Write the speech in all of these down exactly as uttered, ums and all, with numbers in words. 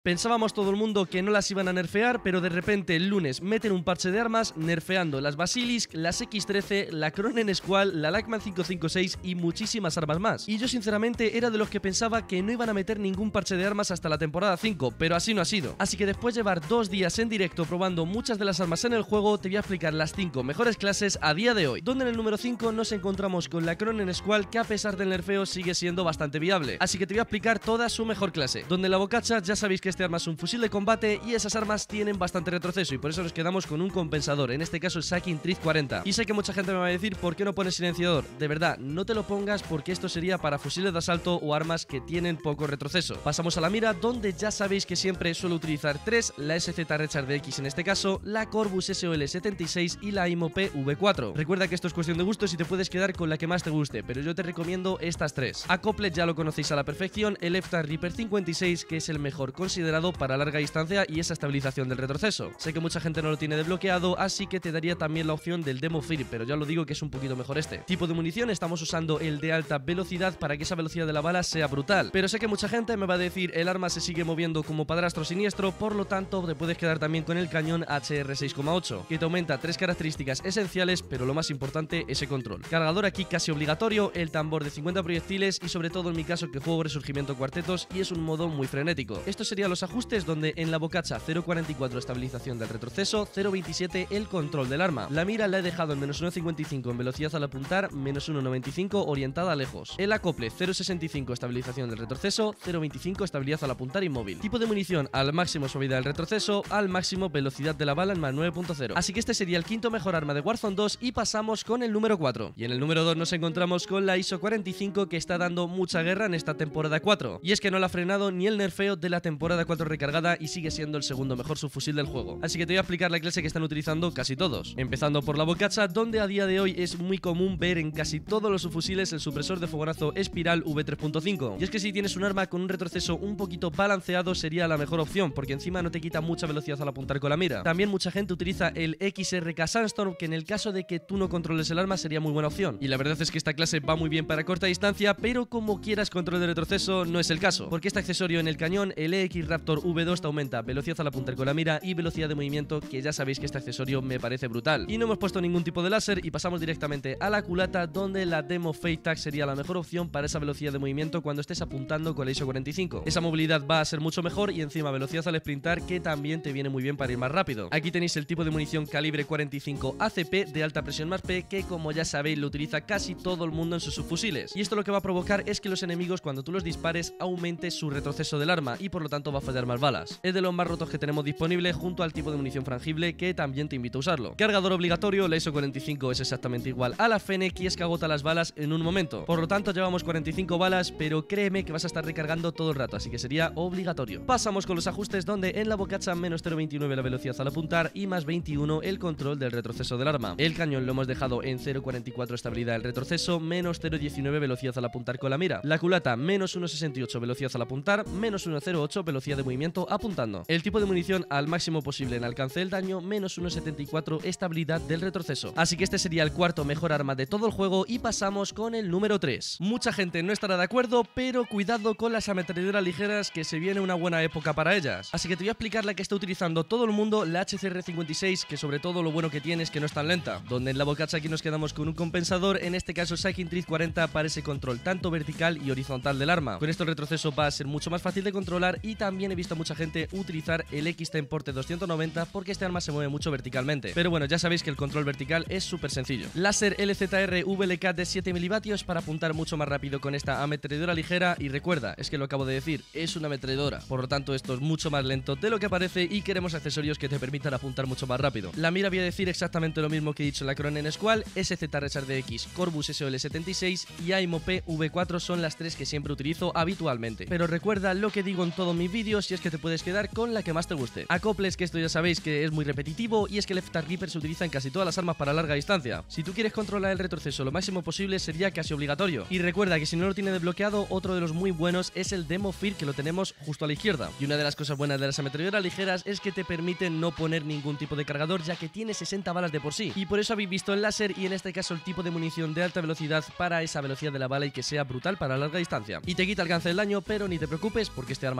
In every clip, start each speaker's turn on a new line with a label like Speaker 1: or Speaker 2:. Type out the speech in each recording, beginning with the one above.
Speaker 1: Pensábamos todo el mundo que no las iban a nerfear, pero de repente el lunes meten un parche de armas nerfeando las Basilisk, las equis trece, la Kronen Squall, la Lachmann cinco cinco seis y muchísimas armas más. Y yo sinceramente era de los que pensaba que no iban a meter ningún parche de armas hasta la temporada cinco, pero así no ha sido. Así que después de llevar dos días en directo probando muchas de las armas en el juego, te voy a explicar las cinco mejores clases a día de hoy, donde en el número cinco nos encontramos con la Kronen Squall, que a pesar del nerfeo sigue siendo bastante viable. Así que te voy a explicar toda su mejor clase, donde en la bocacha ya sabéis que este arma es un fusil de combate y esas armas tienen bastante retroceso y por eso nos quedamos con un compensador, en este caso el Sakin Triz cuarenta. Y sé que mucha gente me va a decir ¿por qué no pones silenciador? De verdad, no te lo pongas porque esto sería para fusiles de asalto o armas que tienen poco retroceso. Pasamos a la mira, donde ya sabéis que siempre suelo utilizar tres, la S Z Richard D X en este caso, la Corvus S O L setenta y seis y la Aimop V cuatro. Recuerda que esto es cuestión de gustos y te puedes quedar con la que más te guste, pero yo te recomiendo estas tres. Acople ya lo conocéis a la perfección, el F-Tac Reaper cincuenta y seis, que es el mejor considerado para larga distancia y esa estabilización del retroceso. Sé que mucha gente no lo tiene desbloqueado, así que te daría también la opción del Demo Fear, pero ya lo digo que es un poquito mejor este. Tipo de munición, estamos usando el de alta velocidad para que esa velocidad de la bala sea brutal, pero sé que mucha gente me va a decir el arma se sigue moviendo como padrastro siniestro, por lo tanto te puedes quedar también con el cañón H R seis coma ocho, que te aumenta tres características esenciales, pero lo más importante, ese control. Cargador aquí casi obligatorio, el tambor de cincuenta proyectiles y sobre todo en mi caso que juego Resurgimiento Cuartetos y es un modo muy frenético. Estos serían los ajustes, donde en la bocacha cero coma cuarenta y cuatro estabilización del retroceso, cero coma veintisiete el control del arma. La mira la he dejado en menos uno coma cincuenta y cinco en velocidad al apuntar, menos uno coma noventa y cinco orientada a lejos. El acople cero coma sesenta y cinco estabilización del retroceso, cero coma veinticinco estabilidad al apuntar y móvil. Tipo de munición al máximo suavidad del retroceso, al máximo velocidad de la bala en más nueve punto cero. Así que este sería el quinto mejor arma de Warzone dos y pasamos con el número cuatro. Y en el número dos nos encontramos con la I S O cuarenta y cinco, que está dando mucha guerra en esta temporada cuatro. Y es que no la ha frenado ni el nerfeo de la temporada cuatro recargada y sigue siendo el segundo mejor subfusil del juego. Así que te voy a explicar la clase que están utilizando casi todos. Empezando por la bocacha, donde a día de hoy es muy común ver en casi todos los subfusiles el supresor de fogonazo Espiral V tres punto cinco. Y es que si tienes un arma con un retroceso un poquito balanceado sería la mejor opción, porque encima no te quita mucha velocidad al apuntar con la mira. También mucha gente utiliza el X R K Sandstorm, que en el caso de que tú no controles el arma sería muy buena opción. Y la verdad es que esta clase va muy bien para corta distancia, pero como quieras control de retroceso no es el caso, porque este accesorio en el cañón, el E X Raptor V dos, te aumenta velocidad al apuntar con la mira y velocidad de movimiento, que ya sabéis que este accesorio me parece brutal. Y no hemos puesto ningún tipo de láser y pasamos directamente a la culata, donde la Demo Fade Tag sería la mejor opción para esa velocidad de movimiento cuando estés apuntando con la I S O cuarenta y cinco. Esa movilidad va a ser mucho mejor y encima velocidad al sprintar, que también te viene muy bien para ir más rápido. Aquí tenéis el tipo de munición calibre cuarenta y cinco A C P de alta presión más P, que como ya sabéis lo utiliza casi todo el mundo en sus subfusiles. Y esto lo que va a provocar es que los enemigos, cuando tú los dispares, aumente su retroceso del arma y por lo tanto va a fallar más balas. Es de los más rotos que tenemos disponible, junto al tipo de munición frangible, que también te invito a usarlo. Cargador obligatorio, la I S O cuarenta y cinco es exactamente igual a la Fennec y es que agota las balas en un momento. Por lo tanto llevamos cuarenta y cinco balas, pero créeme que vas a estar recargando todo el rato, así que sería obligatorio. Pasamos con los ajustes, donde en la bocacha menos cero coma veintinueve la velocidad al apuntar y más veintiuno el control del retroceso del arma. El cañón lo hemos dejado en cero coma cuarenta y cuatro estabilidad del retroceso, menos cero coma diecinueve velocidad al apuntar con la mira. La culata menos uno coma sesenta y ocho velocidad al apuntar, menos uno coma cero ocho velocidad de movimiento apuntando. El tipo de munición al máximo posible en alcance del daño, menos uno coma setenta y cuatro estabilidad del retroceso. Así que este sería el cuarto mejor arma de todo el juego y pasamos con el número tres. Mucha gente no estará de acuerdo, pero cuidado con las ametralladoras ligeras, que se viene una buena época para ellas. Así que te voy a explicar la que está utilizando todo el mundo, la H C R cincuenta y seis, que sobre todo lo bueno que tiene es que no es tan lenta. Donde en la bocacha aquí nos quedamos con un compensador, en este caso Sakin Triz cuarenta, para ese control tanto vertical y horizontal del arma. Con esto el retroceso va a ser mucho más fácil de controlar y también he visto a mucha gente utilizar el X-Ten Porte doscientos noventa porque este arma se mueve mucho verticalmente. Pero bueno, ya sabéis que el control vertical es súper sencillo. Láser L Z R V L K de siete milivatios para apuntar mucho más rápido con esta ametralladora ligera y recuerda, es que lo acabo de decir, es una ametralladora, por lo tanto esto es mucho más lento de lo que parece y queremos accesorios que te permitan apuntar mucho más rápido. La mira voy a decir exactamente lo mismo que he dicho en la Kronen Squall, S Z Richard D X, Corvus S O L setenta y seis y Aimop V cuatro son las tres que siempre utilizo habitualmente. Pero recuerda lo que digo en todos mis vídeos y es que te puedes quedar con la que más te guste. Acoples, que esto ya sabéis que es muy repetitivo y es que el F-Tac Reaper se utiliza en casi todas las armas para larga distancia. Si tú quieres controlar el retroceso lo máximo posible sería casi obligatorio. Y recuerda que si no lo tiene desbloqueado, otro de los muy buenos es el Demo Fear, que lo tenemos justo a la izquierda. Y una de las cosas buenas de las ametralladoras ligeras es que te permiten no poner ningún tipo de cargador, ya que tiene sesenta balas de por sí. Y por eso habéis visto el láser y en este caso el tipo de munición de alta velocidad para esa velocidad de la bala y que sea brutal para larga distancia. Y te quita alcance del daño, pero ni te preocupes porque este arma ya pega para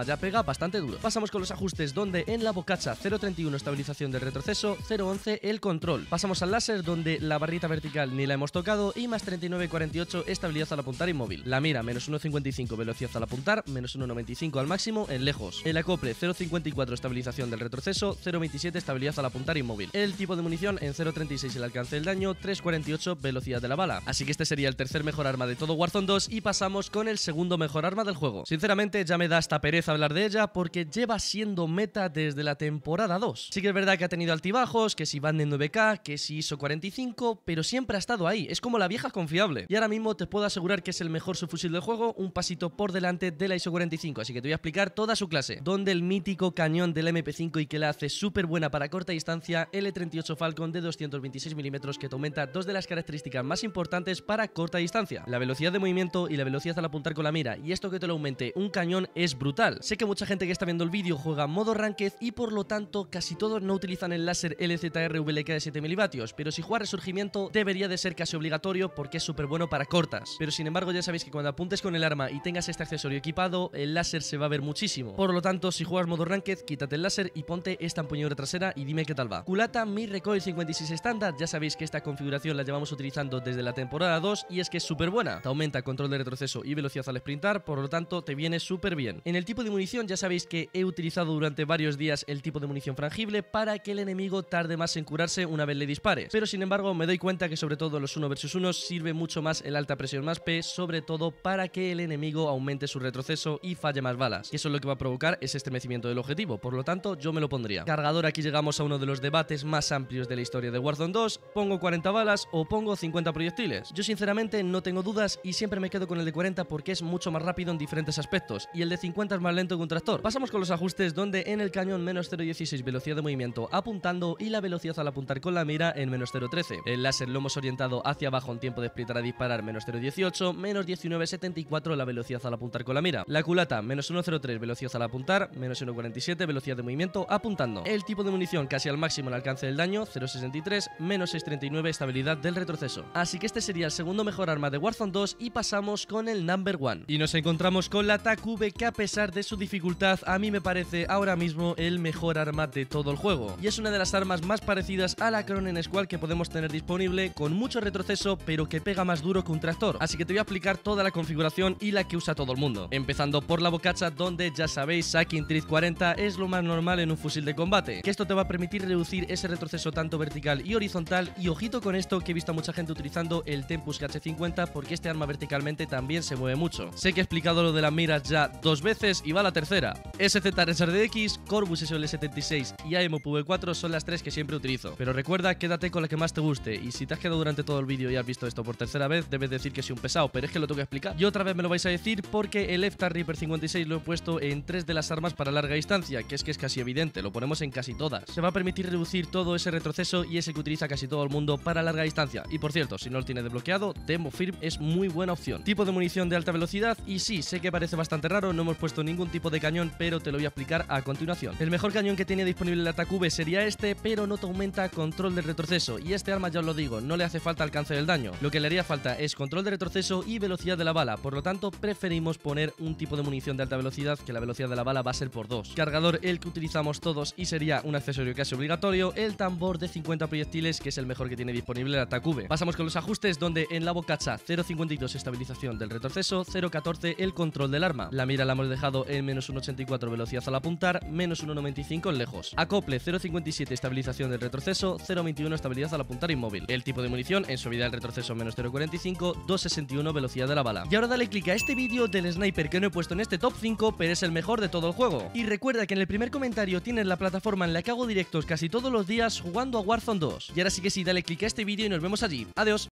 Speaker 1: bastante duro. Pasamos con los ajustes, donde en la bocacha cero coma treinta y uno estabilización del retroceso, cero coma once el control. Pasamos al láser, donde la barrita vertical ni la hemos tocado y más treinta y nueve coma cuarenta y ocho estabilidad al apuntar inmóvil. La mira menos uno coma cincuenta y cinco velocidad al apuntar, menos uno coma noventa y cinco al máximo en lejos. El acople cero coma cincuenta y cuatro estabilización del retroceso, cero coma veintisiete estabilidad al apuntar inmóvil. El tipo de munición en cero coma treinta y seis el alcance del daño, tres coma cuarenta y ocho velocidad de la bala. Así que este sería el tercer mejor arma de todo Warzone dos y pasamos con el segundo mejor arma del juego. Sinceramente ya me da hasta pereza hablar de ella porque lleva siendo meta desde la temporada dos. Sí que es verdad que ha tenido altibajos, que si van de nueve K, que si I S O cuarenta y cinco, pero siempre ha estado ahí, es como la vieja confiable. Y ahora mismo te puedo asegurar que es el mejor subfusil del juego, un pasito por delante de la I S O cuarenta y cinco, así que te voy a explicar toda su clase. Donde el mítico cañón del M P cinco y que la hace súper buena para corta distancia, L treinta y ocho Falcon de doscientos veintiséis milímetros que te aumenta dos de las características más importantes para corta distancia, la velocidad de movimiento y la velocidad al apuntar con la mira, y esto que te lo aumente un cañón es brutal. Sé que mucha gente que está viendo el vídeo juega modo ranked y por lo tanto casi todos no utilizan el láser L Z R V L K de siete milivatios, pero si juegas resurgimiento debería de ser casi obligatorio porque es súper bueno para cortas. Pero sin embargo ya sabéis que cuando apuntes con el arma y tengas este accesorio equipado, el láser se va a ver muchísimo. Por lo tanto, si juegas modo ranked, quítate el láser y ponte esta empuñadura trasera y dime qué tal va. Culata Mi Recoil cincuenta y seis estándar, ya sabéis que esta configuración la llevamos utilizando desde la temporada dos y es que es súper buena. Te aumenta control de retroceso y velocidad al sprintar, por lo tanto te viene súper bien. En el tipo de munición ya sabéis que he utilizado durante varios días el tipo de munición frangible para que el enemigo tarde más en curarse una vez le dispares, pero sin embargo me doy cuenta que sobre todo en los uno versus uno sirve mucho más el alta presión más P, sobre todo para que el enemigo aumente su retroceso y falle más balas, y eso es lo que va a provocar ese estremecimiento del objetivo, por lo tanto yo me lo pondría. Cargador, aquí llegamos a uno de los debates más amplios de la historia de Warzone dos, ¿pongo cuarenta balas o pongo cincuenta proyectiles? Yo sinceramente no tengo dudas y siempre me quedo con el de cuarenta porque es mucho más rápido en diferentes aspectos, y el de cincuenta es más lento que un tractor. Pasamos con los ajustes, donde en el cañón menos cero coma dieciséis velocidad de movimiento apuntando y la velocidad al apuntar con la mira en menos cero coma trece. El láser lo hemos orientado hacia abajo en tiempo de sprintar a disparar menos cero coma dieciocho, menos diecinueve coma setenta y cuatro la velocidad al apuntar con la mira. La culata menos uno coma cero tres velocidad al apuntar, menos uno coma cuarenta y siete velocidad de movimiento apuntando. El tipo de munición casi al máximo el alcance del daño, cero coma sesenta y tres, menos seis coma treinta y nueve estabilidad del retroceso. Así que este sería el segundo mejor arma de Warzone dos y pasamos con el number one. Y nos encontramos con la T A C V, que a pesar de su dificultad a mí me parece ahora mismo el mejor arma de todo el juego. Y es una de las armas más parecidas a la Cronen Squad que podemos tener disponible, con mucho retroceso pero que pega más duro que un tractor. Así que te voy a explicar toda la configuración y la que usa todo el mundo. Empezando por la bocacha, donde ya sabéis Sacking Treat cuarenta es lo más normal en un fusil de combate, que esto te va a permitir reducir ese retroceso tanto vertical y horizontal, y ojito con esto que he visto a mucha gente utilizando el Tempus K H cincuenta porque este arma verticalmente también se mueve mucho. Sé que he explicado lo de las miras ya dos veces y va la tercera. S Z R S R D X, Corvus S L setenta y seis y A M P V cuatro son las tres que siempre utilizo, pero recuerda, quédate con la que más te guste, y si te has quedado durante todo el vídeo y has visto esto por tercera vez, debes decir que soy un pesado, pero es que lo tengo que explicar. Y otra vez me lo vais a decir porque el F T A R Reaper cincuenta y seis lo he puesto en tres de las armas para larga distancia, que es que es casi evidente, lo ponemos en casi todas. Se va a permitir reducir todo ese retroceso y ese que utiliza casi todo el mundo para larga distancia. Y por cierto, si no lo tienes desbloqueado, Demo Firm es muy buena opción. Tipo de munición de alta velocidad, y sí, sé que parece bastante raro, no hemos puesto ningún tipo de cañón, pero te lo voy a explicar a continuación. El mejor cañón que tiene disponible la T A C V sería este, pero no te aumenta control de retroceso, y este arma ya os lo digo, no le hace falta alcance del daño. Lo que le haría falta es control de retroceso y velocidad de la bala, por lo tanto preferimos poner un tipo de munición de alta velocidad, que la velocidad de la bala va a ser por dos. Cargador, el que utilizamos todos y sería un accesorio casi obligatorio, el tambor de cincuenta proyectiles, que es el mejor que tiene disponible la T A C V. Pasamos con los ajustes, donde en la bocacha cero coma cincuenta y dos estabilización del retroceso, cero coma catorce el control del arma. La mira la hemos dejado en menos uno coma ochenta y cuatro velocidad al apuntar, menos uno coma noventa y cinco en lejos. Acople cero coma cincuenta y siete estabilización del retroceso, cero coma veintiuno estabilidad al apuntar inmóvil. El tipo de munición en suavidad del retroceso menos cero coma cuarenta y cinco, dos coma sesenta y uno velocidad de la bala. Y ahora dale click a este vídeo del sniper que no he puesto en este top cinco, pero es el mejor de todo el juego. Y recuerda que en el primer comentario tienes la plataforma en la que hago directos casi todos los días jugando a Warzone dos. Y ahora sí que sí, dale click a este vídeo y nos vemos allí. Adiós.